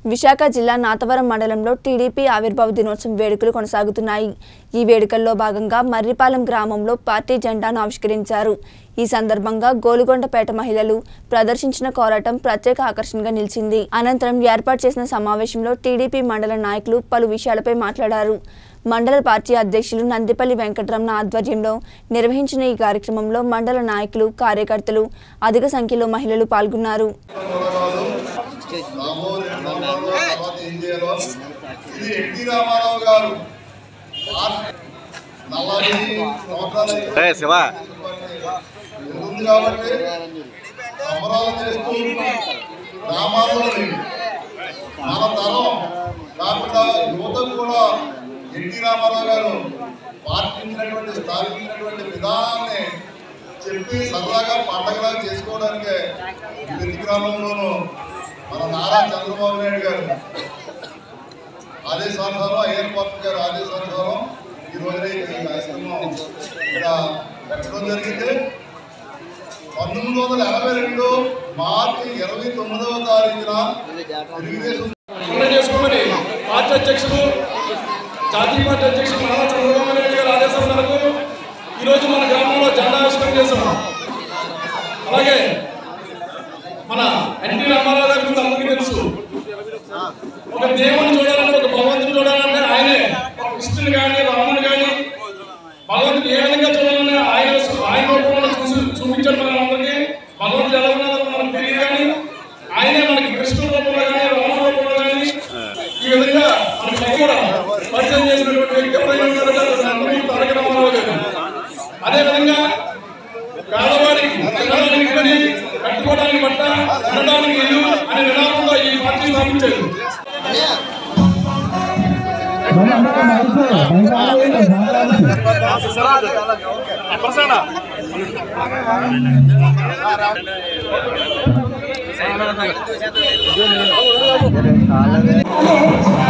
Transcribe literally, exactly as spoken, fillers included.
విశాఖ జిల్లా నాతవరం మండలంలో టీడీపీ ఆవిర్భావ దినోత్సవం వేడుకలు కొనసాగుతున్నాయి। ఈ వేడుకల్లో భాగంగా మర్రిపాలెం గ్రామంలో పార్టీ జెండాను ఆవిష్కరించారు। ఈ సందర్భంగా గోలుగొండపేట మహిళలు ప్రదర్శించిన పోరాటం ప్రత్యేక ఆకర్షణగా నిలిచింది। అనంతరం ఏర్పాటు చేసిన సమావేశంలో టీడీపీ మండల నాయకులు పలు విషయాలపై మాట్లాడారు। మండల పార్టీ అధ్యక్షులు నందిపల్లి వెంకటరమణ ఆధ్వర్యంలో నిర్వహించిన ఈ కార్యక్రమంలో మండల నాయకులు కార్యకర్తలు అధిక సంఖ్యలో మహిళలు పాల్గొన్నారు। ఎన్టీ రామారావు గారు పాటించినటువంటి స్థాపించినటువంటి విధానాన్ని చెప్పి సరదాగా పండగలా చేసుకోవడానికి ప్రతి గ్రామంలోనూ మన నారా చంద్రబాబు నాయుడు గారు ఆదేశానుసారం ఏర్పాటు గారు ఆదేశానుసారం ఈ రోజున ఈ కార్యక్రమం ఇక్కడ పెట్టడం జరిగింది। పంతొమ్మిది వందల ఎనభై రెండు మార్చి ఇరవై తొమ్మిదవ తారీఖున తెలుగుదేశం చేసుకోమని పార్టీ అధ్యక్షులు జాతీయ పార్టీ అధ్యక్షులు నారా చంద్రబాబు నాయుడు గారి ఆదేశాల మేరకు ఈరోజు మన గ్రామంలో జెండా ఆవిష్కరణ చేశాం। అలాగే మన ఎన్టీ రామారావు గారి గురించి అందరికీ తెలుసు। ఒక దేవుని చూడాలంటే ఒక భగవంతుని చూడాలంటే ఆయనే కృష్ణుని కానీ రాముని కానీ భగవంతుని ఏ విధంగా చూడాలని ఆయన ఆయన రూపంలో చూసి చూపించాడు మన అందరికీ। భగవంతుడు ఎలా ఉన్నారో మనకు తెలియదు కానీ ఆయనే మనకి కృష్ణుని రూపంలో కానీ రాముని రూపంలో కానీ ఈ విధంగా మనకి కూడా పరిచయం చేసినటువంటి వ్యక్తి తారక రామారావు గారు। అదేవిధంగా పేదవాడికి తినడానికి పని కట్టుకోవడానికి బట్ట తినడానికి ఇల్లు అనే విధానంలో ఈ పార్టీ స్థాపించారు। Halo.